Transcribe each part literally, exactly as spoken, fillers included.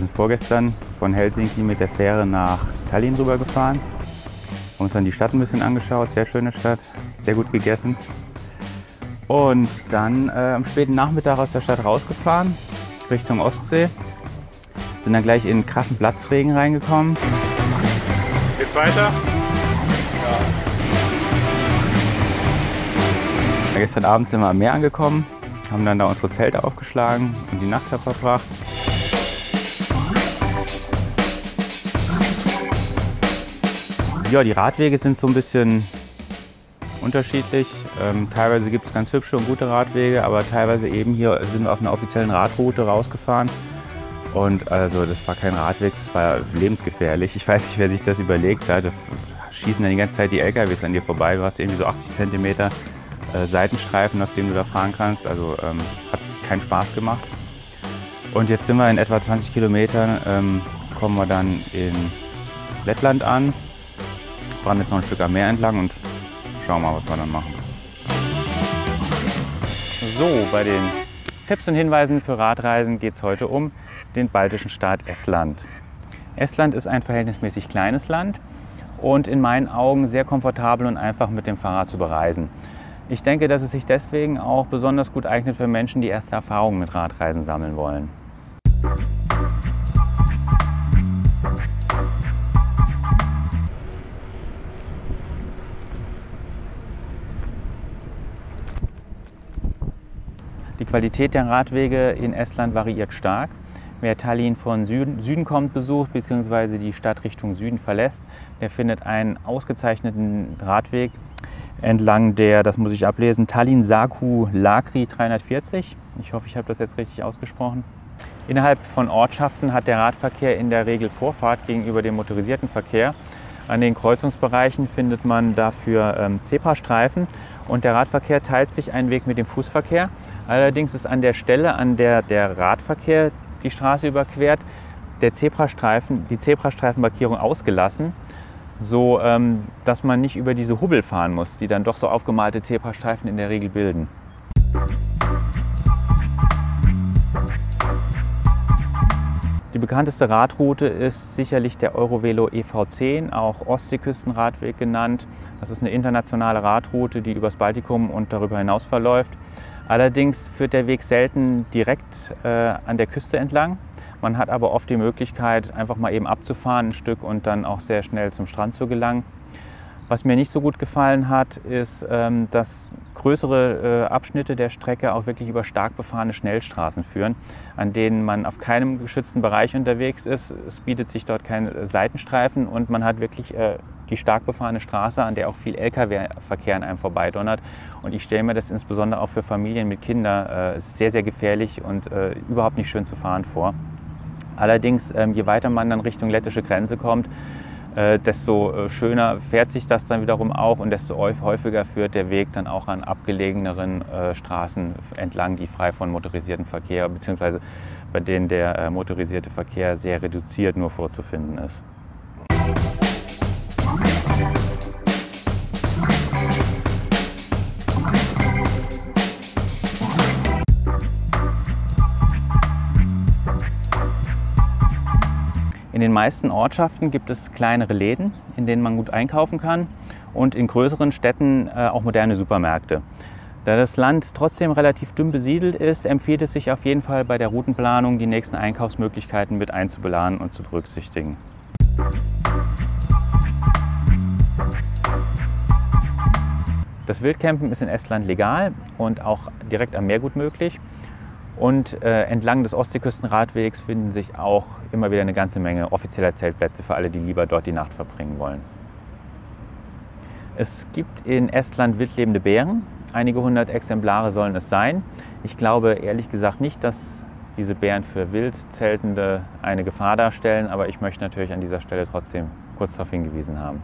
Wir sind vorgestern von Helsinki mit der Fähre nach Tallinn rüber gefahren. Haben uns dann die Stadt ein bisschen angeschaut, sehr schöne Stadt, sehr gut gegessen. Und dann äh, am späten Nachmittag aus der Stadt rausgefahren, Richtung Ostsee. Sind dann gleich in krassen Platzregen reingekommen. Geht's weiter? Ja. Ja, gestern Abend sind wir am Meer angekommen, haben dann da unsere Zelte aufgeschlagen und die Nacht da verbracht. Ja, die Radwege sind so ein bisschen unterschiedlich. Ähm, teilweise gibt es ganz hübsche und gute Radwege, aber teilweise eben hier sind wir auf einer offiziellen Radroute rausgefahren. Und also das war kein Radweg, das war lebensgefährlich. Ich weiß nicht, wer sich das überlegt hat. Da schießen dann die ganze Zeit die L K Ws an dir vorbei. Du hast irgendwie so achtzig Zentimeter äh, Seitenstreifen, auf denen du da fahren kannst. Also ähm, hat keinen Spaß gemacht. Und jetzt sind wir in etwa zwanzig Kilometern, ähm, kommen wir dann in Lettland an. Fahren jetzt noch ein Stück am Meer entlang und schauen mal, was wir dann machen. So, bei den Tipps und Hinweisen für Radreisen geht es heute um den baltischen Staat Estland. Estland ist ein verhältnismäßig kleines Land und in meinen Augen sehr komfortabel und einfach mit dem Fahrrad zu bereisen. Ich denke, dass es sich deswegen auch besonders gut eignet für Menschen, die erste Erfahrungen mit Radreisen sammeln wollen. Die Qualität der Radwege in Estland variiert stark. Wer Tallinn von Süden, Süden kommt, besucht bzw. die Stadt Richtung Süden verlässt, der findet einen ausgezeichneten Radweg entlang der, das muss ich ablesen, Tallinn-Saku-Laakri dreihundertvierzig. Ich hoffe, ich habe das jetzt richtig ausgesprochen. Innerhalb von Ortschaften hat der Radverkehr in der Regel Vorfahrt gegenüber dem motorisierten Verkehr. An den Kreuzungsbereichen findet man dafür ähm, Zebrastreifen und der Radverkehr teilt sich einen Weg mit dem Fußverkehr. Allerdings ist an der Stelle, an der der Radverkehr die Straße überquert, der Zebrastreifen, die Zebrastreifenmarkierung ausgelassen, so ähm, dass man nicht über diese Hubbel fahren muss, die dann doch so aufgemalte Zebrastreifen in der Regel bilden. Die bekannteste Radroute ist sicherlich der Eurovelo E V zehn, auch Ostseeküstenradweg genannt. Das ist eine internationale Radroute, die übers Baltikum und darüber hinaus verläuft. Allerdings führt der Weg selten direkt äh, an der Küste entlang. Man hat aber oft die Möglichkeit, einfach mal eben abzufahren ein Stück und dann auch sehr schnell zum Strand zu gelangen. Was mir nicht so gut gefallen hat, ist, ähm, dass größere äh, Abschnitte der Strecke auch wirklich über stark befahrene Schnellstraßen führen, an denen man auf keinem geschützten Bereich unterwegs ist. Es bietet sich dort kein Seitenstreifen und man hat wirklich äh, die stark befahrene Straße, an der auch viel L K W-Verkehr an einem vorbeidonnert. Und ich stelle mir das insbesondere auch für Familien mit Kindern äh, sehr, sehr gefährlich und äh, überhaupt nicht schön zu fahren vor. Allerdings, ähm, je weiter man dann Richtung lettische Grenze kommt, Äh, desto äh, schöner fährt sich das dann wiederum auch und desto häufiger führt der Weg dann auch an abgelegeneren äh, Straßen entlang, die frei von motorisiertem Verkehr bzw. bei denen der äh, motorisierte Verkehr sehr reduziert nur vorzufinden ist. In den meisten Ortschaften gibt es kleinere Läden, in denen man gut einkaufen kann und in größeren Städten äh, auch moderne Supermärkte. Da das Land trotzdem relativ dünn besiedelt ist, empfiehlt es sich auf jeden Fall bei der Routenplanung, die nächsten Einkaufsmöglichkeiten mit einzuplanen und zu berücksichtigen. Das Wildcampen ist in Estland legal und auch direkt am Meer gut möglich. Und äh, entlang des Ostseeküstenradwegs finden sich auch immer wieder eine ganze Menge offizieller Zeltplätze für alle, die lieber dort die Nacht verbringen wollen. Es gibt in Estland wildlebende Bären. Einige hundert Exemplare sollen es sein. Ich glaube ehrlich gesagt nicht, dass diese Bären für Wildzeltende eine Gefahr darstellen, aber ich möchte natürlich an dieser Stelle trotzdem kurz darauf hingewiesen haben.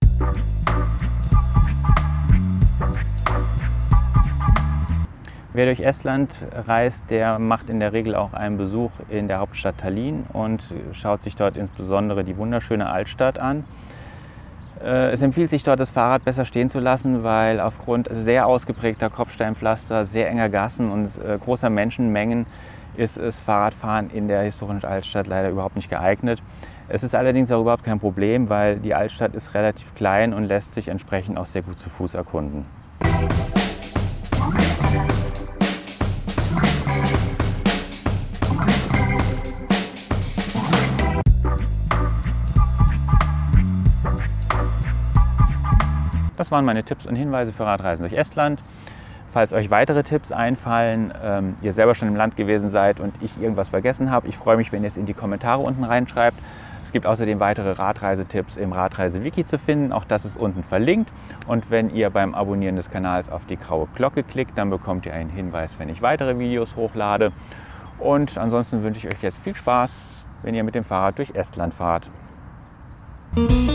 Wer durch Estland reist, der macht in der Regel auch einen Besuch in der Hauptstadt Tallinn und schaut sich dort insbesondere die wunderschöne Altstadt an. Es empfiehlt sich dort, das Fahrrad besser stehen zu lassen, weil aufgrund sehr ausgeprägter Kopfsteinpflaster, sehr enger Gassen und großer Menschenmengen ist das Fahrradfahren in der historischen Altstadt leider überhaupt nicht geeignet. Es ist allerdings auch überhaupt kein Problem, weil die Altstadt ist relativ klein und lässt sich entsprechend auch sehr gut zu Fuß erkunden. Das waren meine Tipps und Hinweise für Radreisen durch Estland. Falls euch weitere Tipps einfallen, ähm, ihr selber schon im Land gewesen seid und ich irgendwas vergessen habe, ich freue mich, wenn ihr es in die Kommentare unten reinschreibt. Es gibt außerdem weitere Radreisetipps im Radreise-Wiki zu finden, auch das ist unten verlinkt. Und wenn ihr beim Abonnieren des Kanals auf die graue Glocke klickt, dann bekommt ihr einen Hinweis, wenn ich weitere Videos hochlade. Und ansonsten wünsche ich euch jetzt viel Spaß, wenn ihr mit dem Fahrrad durch Estland fahrt.